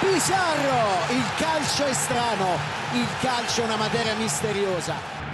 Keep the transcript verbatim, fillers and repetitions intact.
Pizarro, il calcio è strano, il calcio è una materia misteriosa.